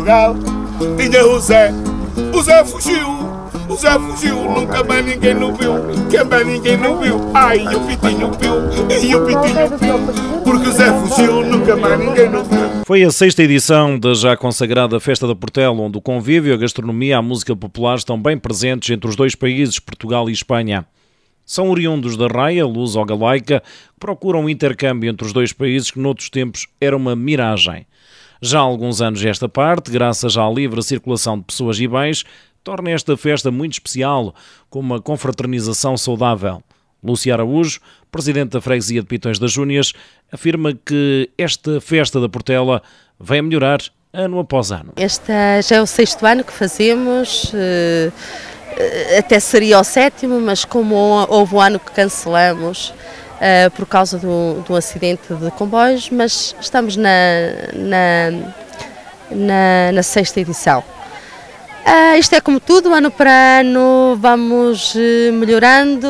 Portugal tinha o Zé fugiu. O Zé fugiu, nunca mais ninguém não viu. Que mais ninguém não viu. Ai, o Pitinho piu, e o Pitinho piu. Porque o Zé fugiu, nunca mais ninguém não viu. Foi a 6ª edição da já consagrada Festa da Portela, onde o convívio, a gastronomia e a música popular estão bem presentes entre os dois países, Portugal e Espanha. São oriundos da raia luso-galaica, que procuram um intercâmbio entre os dois países que noutros tempos era uma miragem. Já há alguns anos esta parte, graças à livre circulação de pessoas e bens, torna esta festa muito especial, com uma confraternização saudável. Lúcia Araújo, presidente da freguesia de Pitões das Júnias, afirma que esta festa da Portela vem a melhorar ano após ano. Este já é o 6º ano que fazemos, até seria o 7º, mas como houve um ano que cancelamos por causa de um acidente de comboios, mas estamos na 6ª edição. Isto é como tudo, ano para ano vamos melhorando,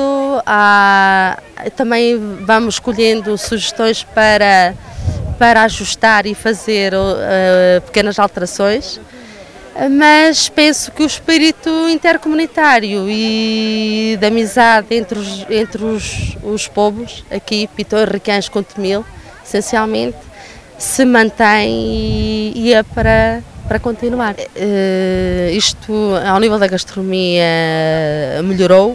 também vamos escolhendo sugestões para ajustar e fazer pequenas alterações, mas penso que o espírito intercomunitário e de amizade entre os povos, aqui Pitões, Requens, Contomil, essencialmente, se mantém e é para continuar. Isto, ao nível da gastronomia, melhorou,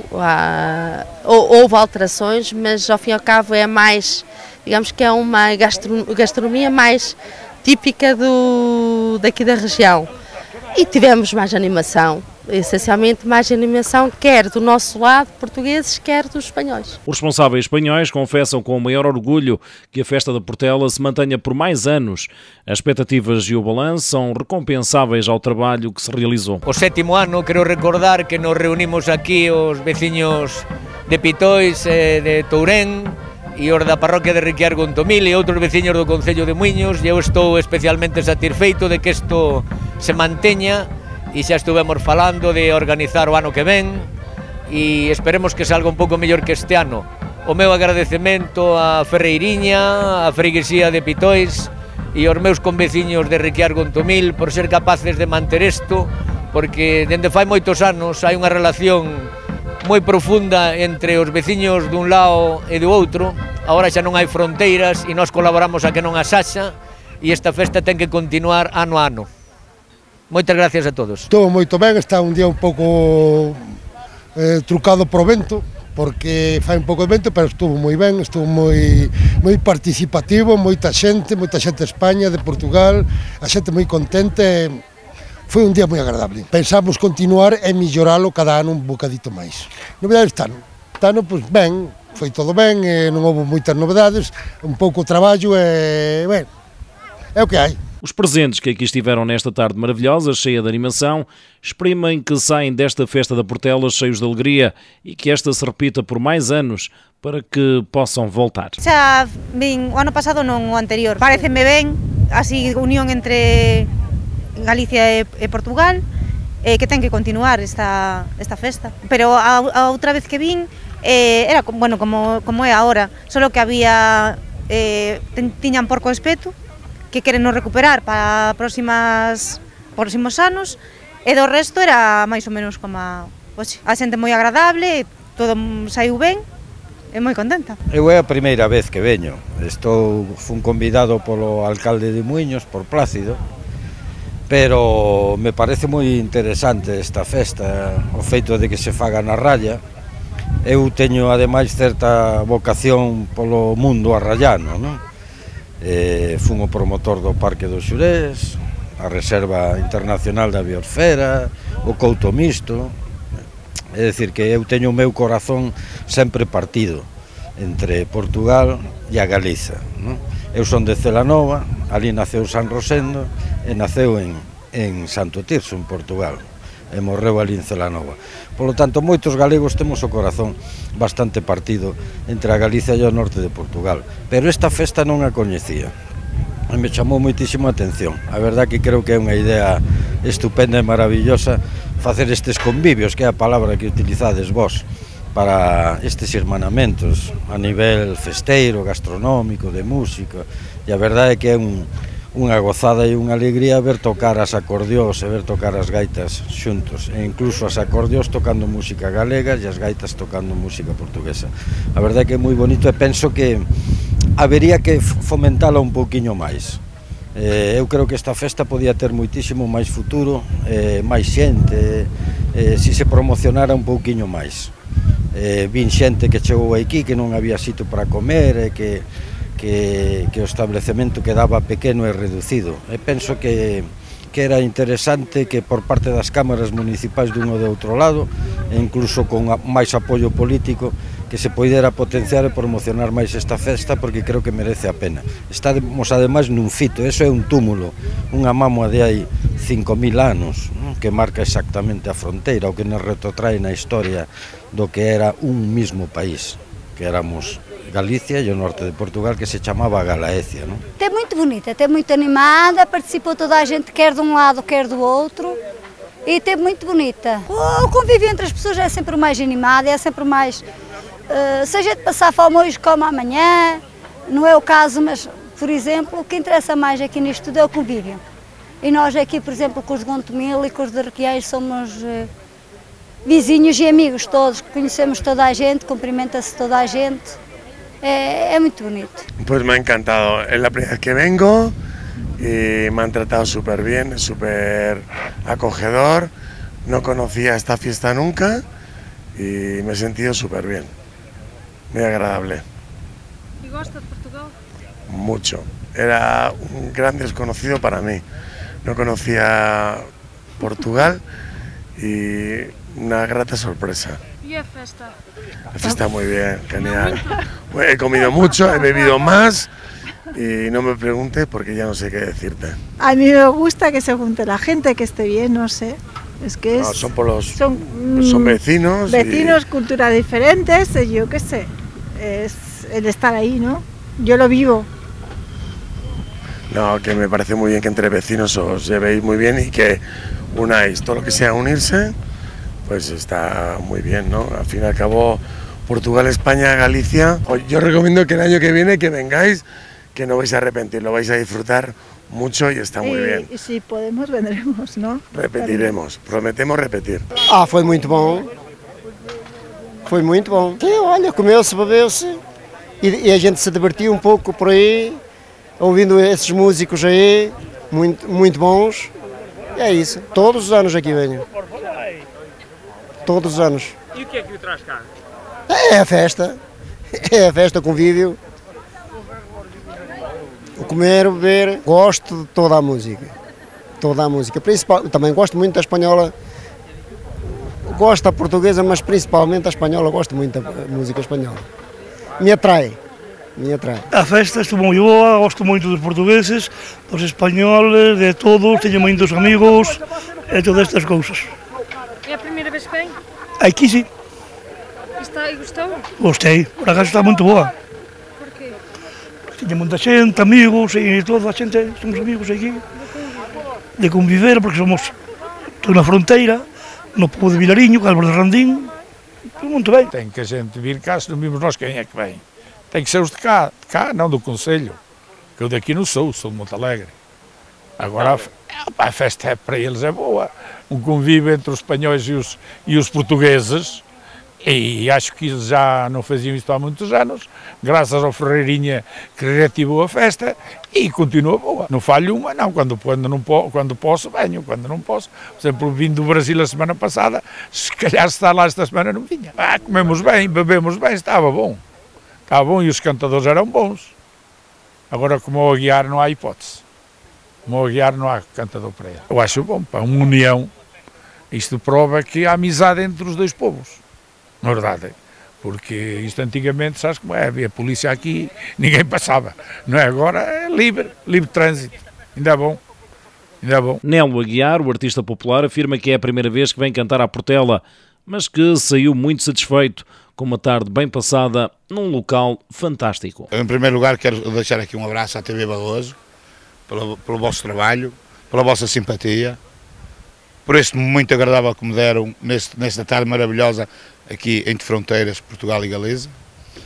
houve alterações, mas ao fim e ao cabo é mais, digamos que é uma gastronomia mais típica daqui da região. E tivemos mais animação, essencialmente mais animação, quer do nosso lado, portugueses, quer dos espanhóis. Os responsáveis espanhóis confessam com o maior orgulho que a Festa da Portela se mantenha por mais anos. As expectativas e o balanço são recompensáveis ao trabalho que se realizou. O 7º ano, quero recordar que nos reunimos aquí os veciños de Pitões, de Tourén, e os da parroquia de Riquiar Contomil e outros veciños do Concello de Muiños, e eu estou especialmente satisfeito de que isto se manteña, e xa estuvemos falando de organizar o ano que ven e esperemos que salga un pouco mellor que este ano. O meu agradecemento a Ferreiriña, a freguesía de Pitões e aos meus conveciños de Riquiar Contomil por ser capaces de manter isto, porque dende fai moitos anos hai unha relación moi profunda entre os veciños dun lado e do outro. Agora xa non hai fronteiras e nós colaboramos a que non as haxa, e esta festa ten que continuar ano a ano. Moitas gracias a todos. Estou moito ben, está un día un pouco trucado por vento, porque fai un pouco de vento, pero estuvo moi ben, estuvo moi participativo, moita xente de España, de Portugal, a xente moi contente. Foi un día moi agradable. Pensamos continuar e melloralo cada ano un bocadito máis. Novedades este ano? Este ano, pois ben, foi todo ben, non houve moitas novedades, un pouco de traballo e, ben, é o que hai. Os presentes que aqui estiveram nesta tarde maravilhosa, cheia de animação, exprimem que saem desta Festa da Portela cheios de alegria e que esta se repita por mais anos para que possam voltar. Xa vin o ano pasado, non o anterior. Pareceme ben, así, unión entre Galicia e Portugal, que ten que continuar esta festa. Pero a outra vez que vin, era bueno, como é agora, solo que había tiñan porco espeto, que queren non recuperar para próximos anos, e do resto era máis ou menos como a xente moi agradable, todo saiu ben, e moi contenta. Eu é a primeira vez que veño, fun convidado polo alcalde de Muiños, por Plácido, pero me parece moi interesante esta festa, o feito de que se faga na raya. Eu teño ademais certa vocación polo mundo arrayano, non? Fun o promotor do Parque dos Xurés, a Reserva Internacional da Biosfera, o Couto Misto. É dicir, que eu teño o meu corazón sempre partido entre Portugal e a Galiza, non? Eu son de Celanova, ali naceu San Rosendo e naceu en Santo Tirso, en Portugal, e morreu ali en Celanova. Por lo tanto, moitos galegos temos o corazón bastante partido entre a Galiza e o norte de Portugal, pero esta festa non a coñecía. E me chamou moitísimo a atención. A verdad que creo que é unha idea estupenda e maravillosa facer estes convivios, que é a palabra que utilizades vos, para estes irmanamentos a nivel festeiro, gastronómico, de música, e a verdade é que é un unha gozada e unha alegría ver tocar as acordeóns e ver tocar as gaitas xuntos, e incluso as acordeóns tocando música galega e as gaitas tocando música portuguesa. A verdade é que é moi bonito e penso que habería que fomentala un pouquiño máis. Eu creo que esta festa podía ter moitísimo máis futuro, máis xente, se se promocionara un pouquiño máis. Vin xente que chegou aquí que non había sitio para comer e que o establecemento quedaba pequeno e reducido. E penso que era interesante que por parte das cámaras municipais dun ou de outro lado, e incluso con máis apoio político, que se poidera potenciar e promocionar máis esta festa, porque creo que merece a pena. Estamos ademais nun fito, eso é un túmulo, unha mámoa de hai 5.000 anos, que marca exactamente a fronteira, o que nos retrotrae na historia do que era un mismo país, que éramos Galicia e o norte de Portugal, que se chamaba Galaécia, non? É muito bonita, é muito animada, participou toda a gente, quer de um lado, quer do outro, e é muito bonita. O convívio entre as pessoas é sempre mais animado, é sempre mais... se a gente passar fome hoje, come amanhã, não é o caso, mas, por exemplo, o que interessa mais aqui nisto tudo é o convívio. E nós aqui, por exemplo, com os de Gontomil e com os de Requiais, somos vizinhos e amigos todos, conhecemos toda a gente, cumprimenta-se toda a gente. Es muy bonito. Pues me ha encantado, es la primera vez que vengo y me han tratado súper bien, súper acogedor, no conocía esta fiesta nunca y me he sentido súper bien, muy agradable. ¿Y gusta de Portugal? Mucho, era un gran desconocido para mí, no conocía Portugal y una grata sorpresa. ¿Y la fiesta? La fiesta muy bien, genial. He comido mucho, he bebido más y no me preguntes porque ya no sé qué decirte. A mí me gusta que se junte la gente, que esté bien, no sé. Es que no, son vecinos. Vecinos, culturas diferentes, yo qué sé. Es el estar ahí, ¿no? Yo lo vivo. No, que me parece muy bien que entre vecinos os llevéis muy bien y que unáis todo lo que sea unirse. Pues está muy bien, ¿no? Al fin y al cabo, Portugal, España, Galicia. Yo recomiendo que el año que viene que vengáis, que no vais a arrepentir, lo vais a disfrutar mucho y está muy bien. Y si podemos, vendremos, ¿no? Repetiremos, prometemos repetir. Foi muito bom. Foi muito bom. Sim, olha, comeu-se, bebeu-se e a gente se divertiu um pouco por aí, ouvindo esses músicos aí, muito bons. E é isso. Todos os anos aqui venho. Todos os anos. E o que é que o traz cá? É a festa, o convívio, o comer, o beber. Gosto de toda a música, também gosto muito da espanhola, gosto da portuguesa, mas principalmente da espanhola, gosto muito da música espanhola. Me atrai. A festa estuvo moi boa, gosto moito dos portugueses, dos espanholes, de todos, teño moitos amigos e todas estas cousas. É a primeira vez que vem? Aqui sim. E gostou? Gostei, por acaso está muito boa. Por quê? Tinha muita gente, amigos e toda a gente, somos amigos aqui. De conviver, porque estou na fronteira, no povo de Vilariño, Álvaro de Randín, tudo muito bem. Tem que a gente vir cá, se não vimos nós quem é que vem. Tem que ser os de cá, não do Conselho, que eu daqui não sou de Monte Alegre. Agora a festa para eles é boa, um convívio entre os espanhóis e os portugueses, e acho que eles já não faziam isto há muitos anos, graças ao Ferreirinha que reativou a festa e continua boa. Não falho uma, não, quando posso venho, quando não posso. Por exemplo, vim do Brasil a semana passada, se calhar se está lá esta semana não vinha. Comemos bem, bebemos bem, estava bom e os cantadores eram bons. Agora como ao Aguiar não há hipótese. Como ao Aguiar não há cantador para ele. Eu acho bom, para uma união, isto prova que há amizade entre os dois povos, na verdade, porque isto antigamente, sabes como é, havia polícia aqui, ninguém passava, não é? Agora é livre trânsito, ainda é bom. Nelo Aguiar, o artista popular, afirma que é a primeira vez que vem cantar à Portela, mas que saiu muito satisfeito com uma tarde bem passada num local fantástico. Em primeiro lugar quero deixar aqui um abraço à TV Barroso, pelo vosso trabalho, pela vossa simpatia, por este muito agradável que me deram nesta tarde maravilhosa aqui entre fronteiras Portugal e Galiza.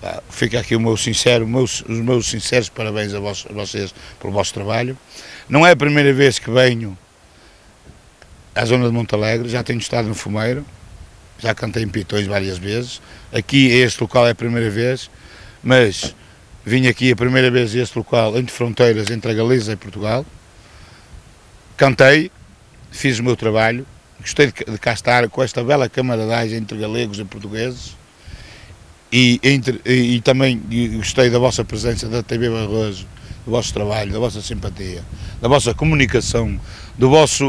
Fica aqui os meus sinceros parabéns a vocês pelo vosso trabalho. Não é a primeira vez que venho à zona de Montalegre, já tenho estado no Fumeiro, já cantei em Pitões várias vezes. Aqui, este local é a primeira vez, mas vim aqui a primeira vez a este local entre fronteiras, entre a Galiza e Portugal. Cantei, fiz o meu trabalho, gostei de cá estar com esta bela camaradagem entre galegos e portugueses. E também gostei da vossa presença, da TV Barroso, do vosso trabalho, da vossa simpatia, da vossa comunicação, da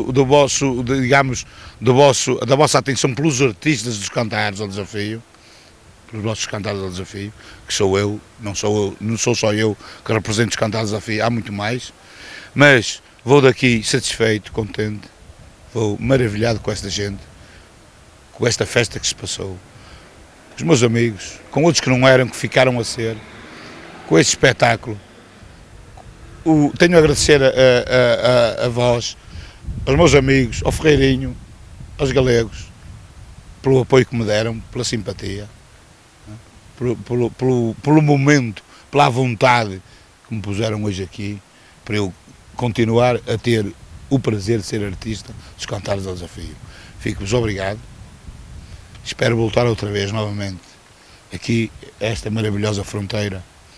vossa atenção pelos artistas dos Cantares ao Desafio, pelos vossos Cantares ao Desafio, que sou eu, não sou só eu que represento os Cantares ao Desafio, há muito mais, mas vou daqui satisfeito, contente, vou maravilhado com esta gente, com esta festa que se passou. Os meus amigos, com outros que não eram, que ficaram a ser, com este espetáculo. Tenho a agradecer a vós, aos meus amigos, ao Ferreirinho, aos galegos, pelo apoio que me deram, pela simpatia, pelo momento, pela vontade que me puseram hoje aqui, para eu continuar a ter o prazer de ser artista dos Cantares ao Desafio. Fico-vos obrigado. Espero voltar outra vez, novamente, aqui, a esta maravilhosa fronteira,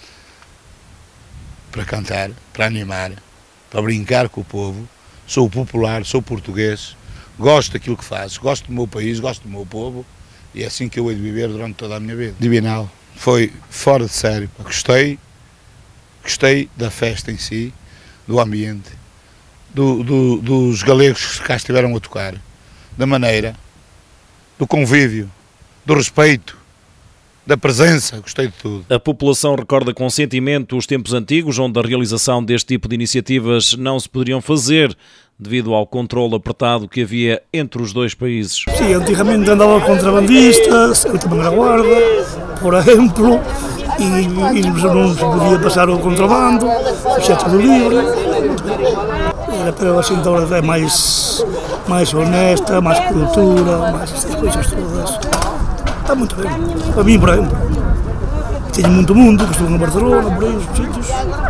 para cantar, para animar, para brincar com o povo. Sou popular, sou português, gosto daquilo que faço, gosto do meu país, gosto do meu povo, e é assim que eu hei de viver durante toda a minha vida. Divinal, foi fora de sério, gostei da festa em si, do ambiente, dos galegos que cá estiveram a tocar, da maneira, do convívio, do respeito, da presença, gostei de tudo. A população recorda com sentimento os tempos antigos, onde a realização deste tipo de iniciativas não se poderiam fazer, devido ao controle apertado que havia entre os dois países. Sim, antigamente andavam contrabandistas, eu também era guarda, por exemplo, e não se podia passar o contrabando, deixar tudo livre. Pero assim agora é mais honesta, mais cultura, mais essas coisas todas. Está muito bem. Para mim, por exemplo, tenho muito mundo, que estou em Barcelona, por aí, os sítios.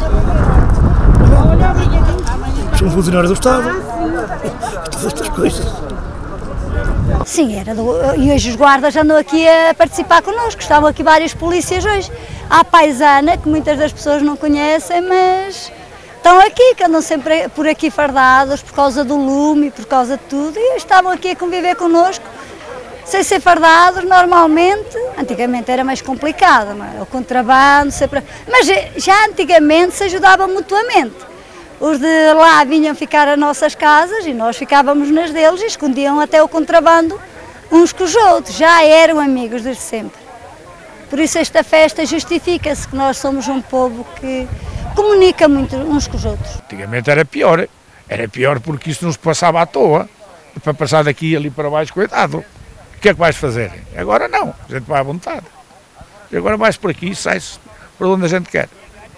Sou um funcionário do Estado, todas estas coisas. Sim, e hoje os guardas andam aqui a participar connosco, estavam aqui várias polícias hoje. Há a paisana, que muitas das pessoas não conhecem, mas estão aqui, que andam sempre por aqui fardados, por causa do lume, por causa de tudo, e estavam aqui a conviver connosco, sem ser fardados normalmente. Antigamente era mais complicado, não é? O contrabando, sempre. Mas já antigamente se ajudavam mutuamente. Os de lá vinham ficar às nossas casas e nós ficávamos nas deles e escondiam até o contrabando uns com os outros, já eram amigos desde sempre. Por isso esta festa justifica-se, que nós somos um povo que comunica muito uns com os outros. Antigamente era pior porque isso não se passava à toa, para passar daqui e ali para baixo, coitado. O que é que vais fazer? Agora não, a gente vai à vontade. E agora vais por aqui e sai-se por onde a gente quer.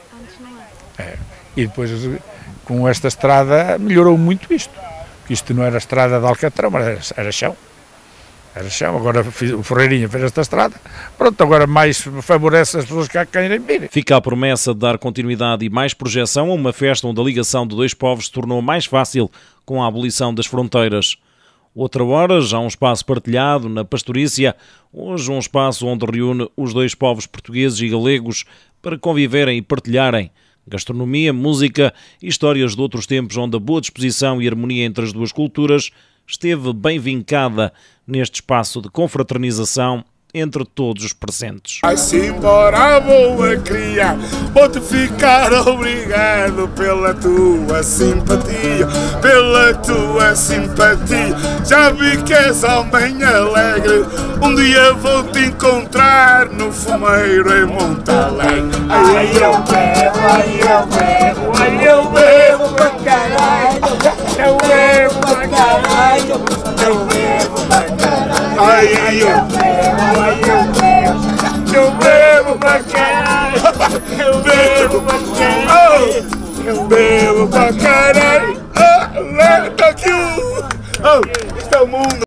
E depois, com esta estrada, melhorou muito isto. Isto não era estrada de Alcântara, mas era chão. Era chão, agora o Ferreirinho fez esta estrada, pronto, agora mais favorece as pessoas que querem vir. Fica a promessa de dar continuidade e mais projeção a uma festa onde a ligação de dois povos se tornou mais fácil com a abolição das fronteiras. Outra hora, já um espaço partilhado na Pastorícia, hoje um espaço onde reúne os dois povos portugueses e galegos para conviverem e partilharem gastronomia, música e histórias de outros tempos, onde a boa disposição e harmonia entre as duas culturas esteve bem vincada neste espaço de confraternização entre todos os presentes. Vai-se embora, boa cria, vou-te ficar obrigado pela tua simpatia, Já vi que és homem alegre, um dia vou-te encontrar no Fumeiro em Montalegre. Ai, eu bebo pra caralho, eu bebo pra caralho, eu bebo pra caralho. Ai, eu bebo pra caralho, eu bebo pra caralho, eu bebo pra caralho. Let the queue. Oh, está o mundo.